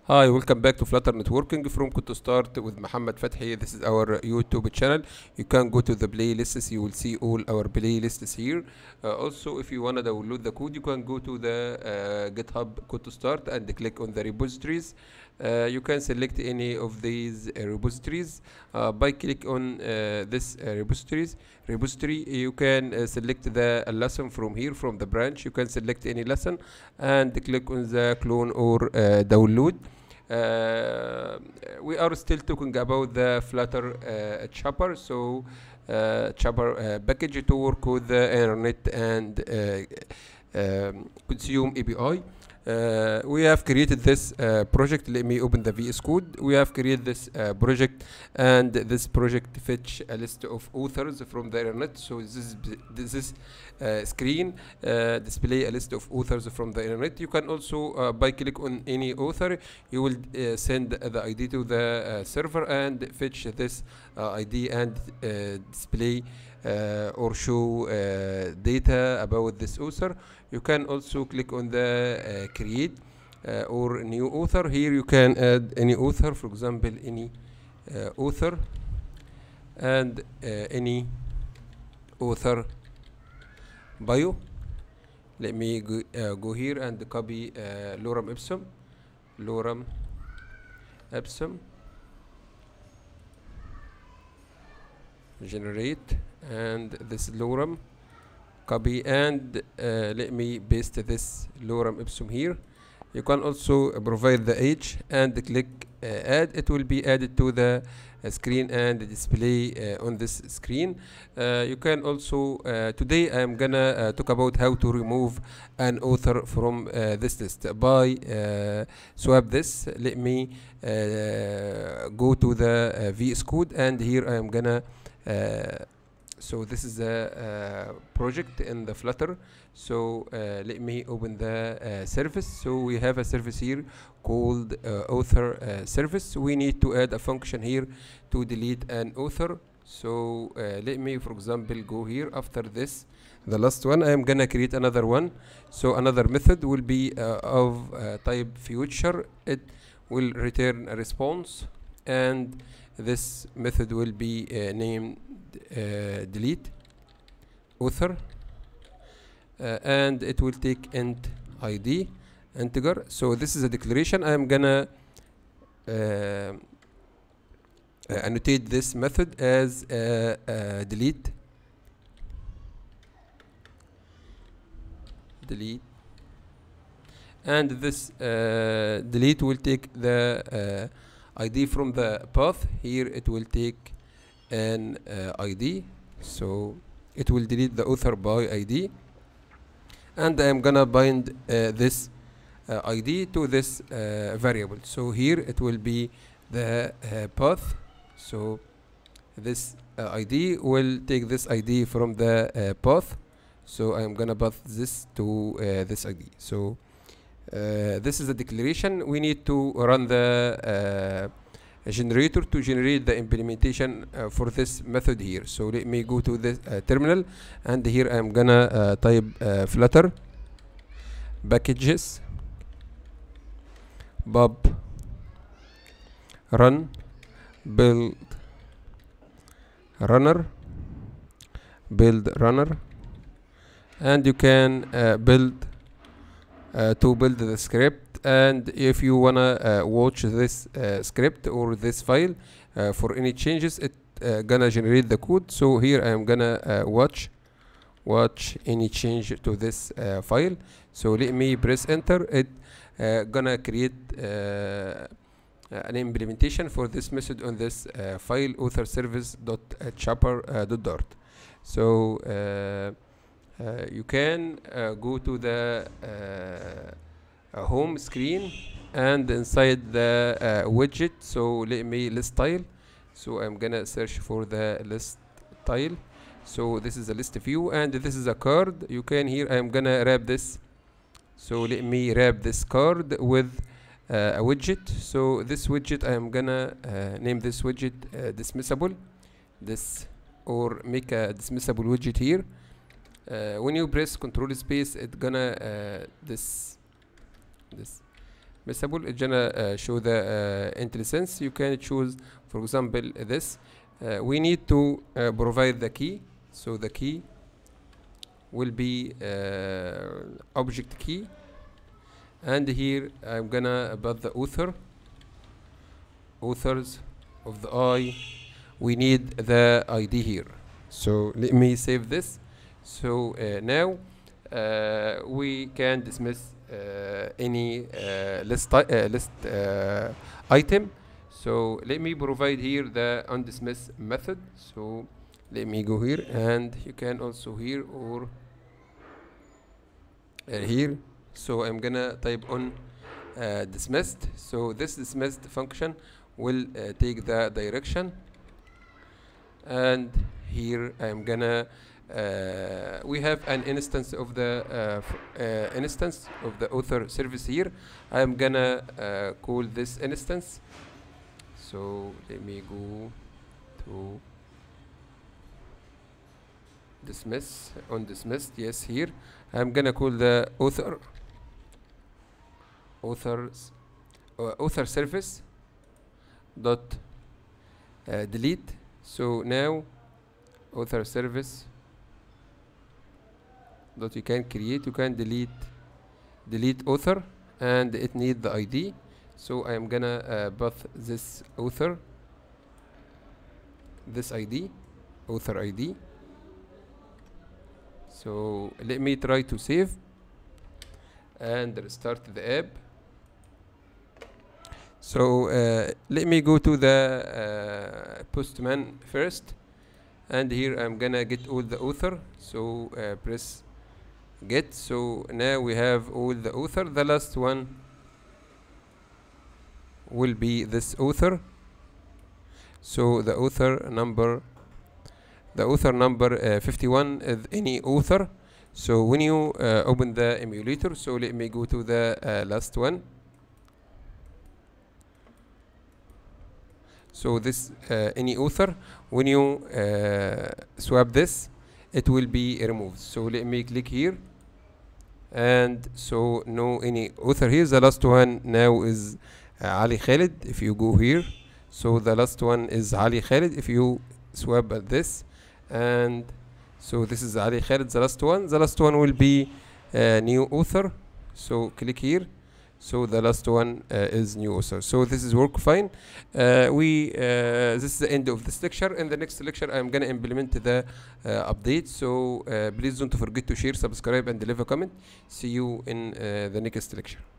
Hi, welcome back to Flutter Networking from Code to Start with Muhammad Fathi. This is our YouTube channel. You can go to the playlists. You will see all our playlists here. Also, if you want to download the code, you can go to the GitHub Code to Start and click on the repositories. You can select any of these repositories by click on this repository. You can select the lesson from here, from the branch. You can select any lesson and click on the clone or download. We are still talking about the Flutter chopper, so chopper package to work with the internet and consume API. We have created this project. Let me open the VS Code. We have created this project, and this project fetch a list of authors from the internet. So this screen display a list of authors from the internet. You can also by click on any author, you will send the ID to the server and fetch this ID and display or show data about this author. You can also click on the create or new author. Here you can add any author, for example any author and any author bio. Let me go here and copy lorem ipsum generate, and this lorem copy, and let me paste this lorem ipsum here. You can also provide the age and click add. It will be added to the screen and display on this screen. You can also today I am gonna talk about how to remove an author from this list by swap this. Let me go to the VS Code, and here I am gonna so this is the project in the Flutter. So let me open the service. So we have a service here called author service. We need to add a function here to delete an author. So let me, for example, go here after this, the last one. I am gonna create another one. So another method will be of type future. It will return a response, and this method will be named delete author, and it will take int id integer. So this is a declaration. I am gonna annotate this method as delete, and this delete will take the ID from the path. Here it will take an ID, so it will delete the author by ID, and I am gonna bind this ID to this variable. So here it will be the path. So this ID will take this ID from the path. So I am gonna pass this to this ID. So this is a declaration. We need to run the generator to generate the implementation for this method here. So let me go to this terminal, and here I am gonna type Flutter packages pub run build runner, and you can build the script. And if you wanna watch this script or this file for any changes, it gonna generate the code. So here I am gonna watch any change to this file. So let me press enter. It gonna create an implementation for this method on this file author service.chopper.dart. So you can go to the home screen, and inside the widget, so let me list tile. So I'm gonna search for the list tile. So this is a list view, and this is a card. You can here I'm gonna wrap this. So let me wrap this card with a widget. So this widget I am gonna name this widget dismissible, or make a dismissible widget here. When you press Control space, it's gonna missable. It's gonna show the IntelliSense. You can choose, for example, this. We need to provide the key, so the key will be object key, and here I'm gonna put the authors of the I. We need the ID here, so let me save this. So now we can dismiss any list item. So let me provide here the undismiss method. So let me go here, and you can also here or here. So I'm gonna type on dismissed. So this dismissed function will take the direction, and here I'm gonna we have an instance of the author service here. I'm gonna call this instance. So let me go to dismiss on dismissed. Yes, here I'm gonna call the author service dot delete. So now author service that you can delete author, and it need the ID. So I am gonna put this author, this ID, author ID. So let me try to save and restart the app. So let me go to the postman first, and here I'm gonna get all the author. So press get. So now we have all the author. The last one will be this author. So the author number 51 is any author. So when you open the emulator, so let me go to the last one. So this any author, when you swap this, it will be removed. So let me click here, and so no any author here. The last one now is Ali Khalid. If you go here, so the last one is Ali Khalid. If you swap at this, and so this is Ali Khalid, the last one. The last one will be new author. So click here. So the last one is new author. So this is work fine. This is the end of this lecture. In the next lecture, I'm gonna implement the update. So please don't forget to share, subscribe, and leave a comment. See you in the next lecture.